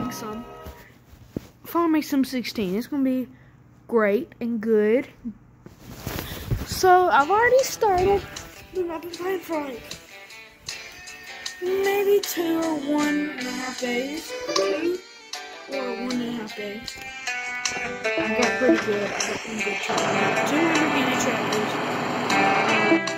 make some. Finally make some 16. It's gonna be great and good. So I've already started. I've been playing for like maybe 2 or 1.5 days. 2 or 1.5 days. I got pretty good. I got pretty good track. 2 Lamborghini trackers.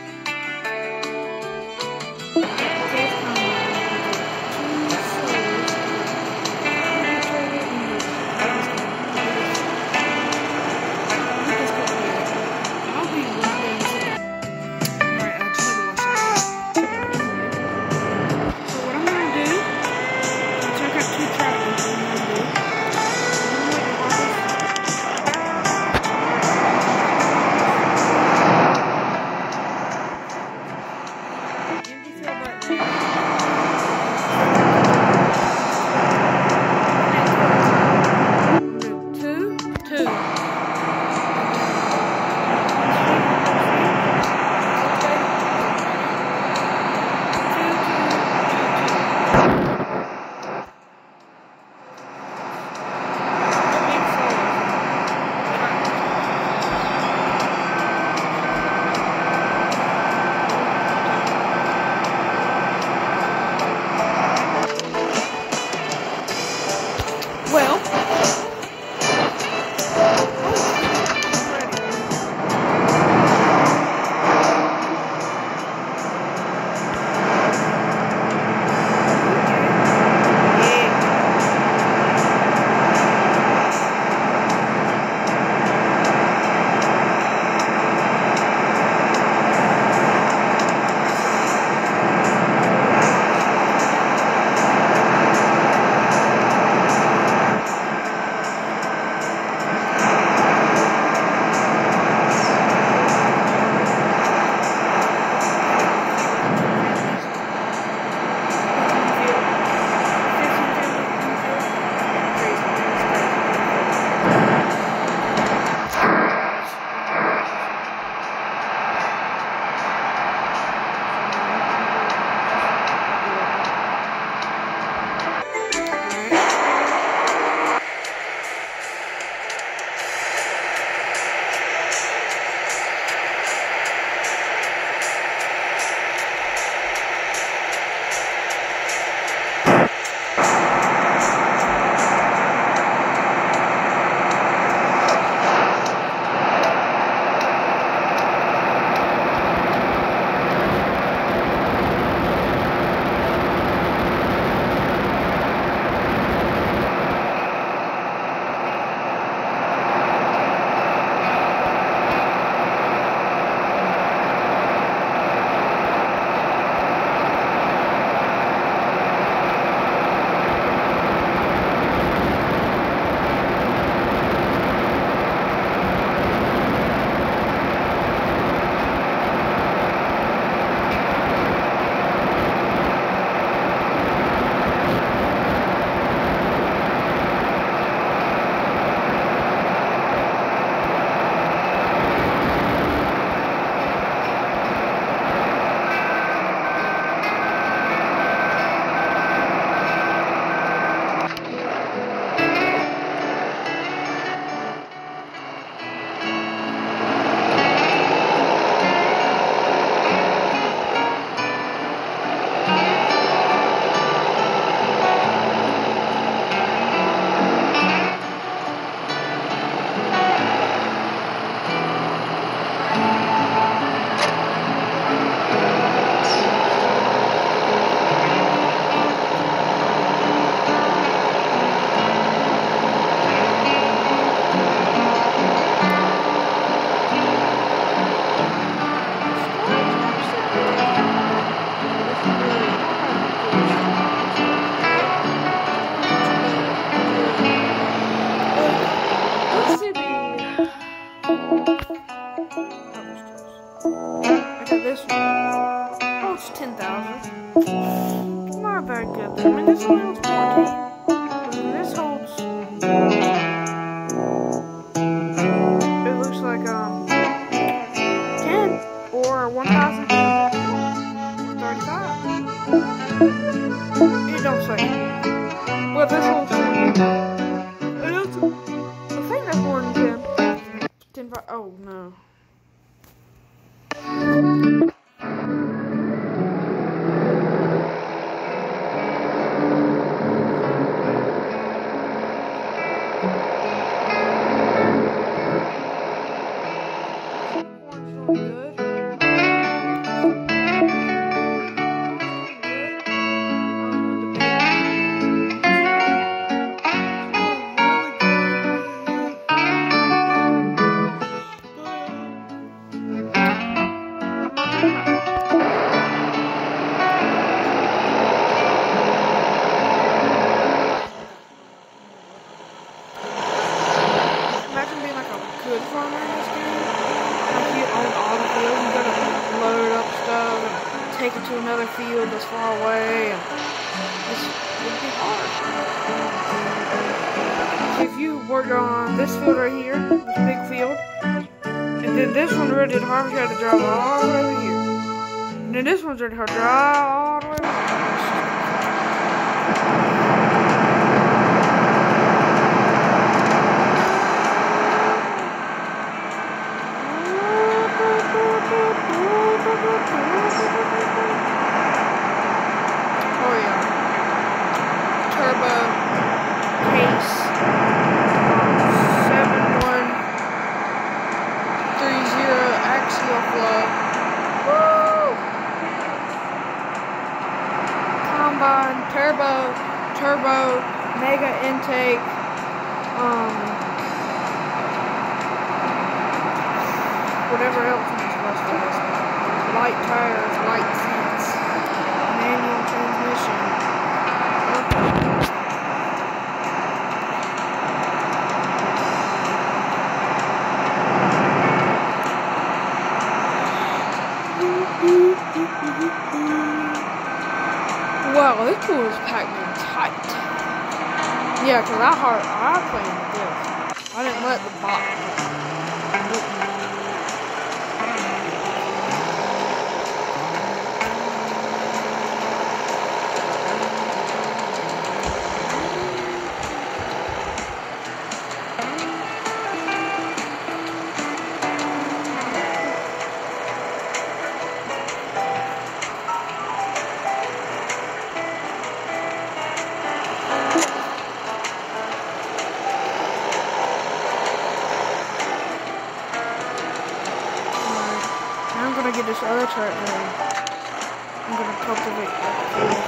this one. Oh, it's 10,000. Not very good. I mean, this one holds 14. And this holds... It looks like, 10 or 1,000. 135. It don't say. But this one's 20. I think that's more than 10. 10, 5. Oh no. Imagine being like a good farmer in this game. Like you own all the fields, you gotta load up stuff and take it to another field that's far away, and this would be hard. If you worked on this field right here, this big field, and then this one ready to harvest, you had to drive all the way over here. And then this one's ready to drive all the way over here. Oh yeah, turbo case 7130 axial flow. Woo! Combine turbo mega intake. Whatever else is supposed to be. Light tires, light seats, manual transmission. Wow, this pool is packed in tight. Yeah, because I played with this. I didn't let the box. I'm gonna get this other tractor. I'm gonna cultivate that field.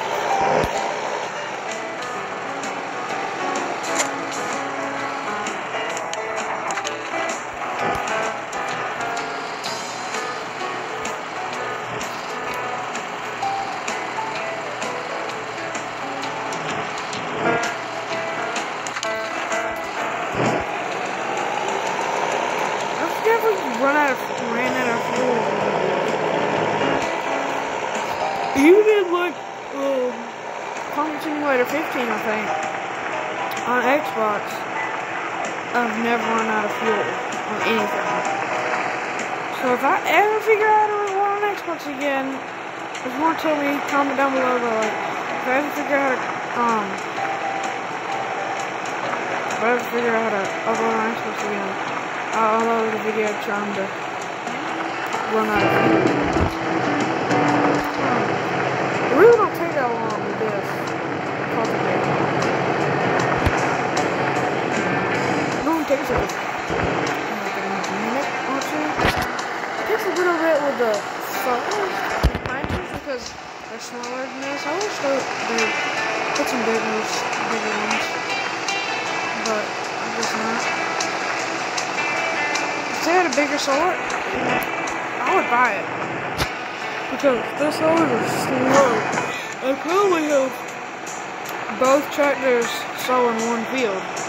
I forget if we ran out of fuel. You did like Farming Simulator 15, I think, on Xbox. I've never run out of fuel on anything. So if I ever figure out how to run on Xbox again, if you want to tell me, comment down below. But like, if I ever figure out how to upload on Xbox again, I'll upload a video trying to run out of fuel. It really don't take that long with this cultivator. It only takes like a minute or two. It takes a little bit with the flowers and planters because they're smaller than this. I wish they put some bigger ones, but I guess not. If they had a bigger sort, I would buy it. Because this road is slow. I probably have both tractors sow in one field.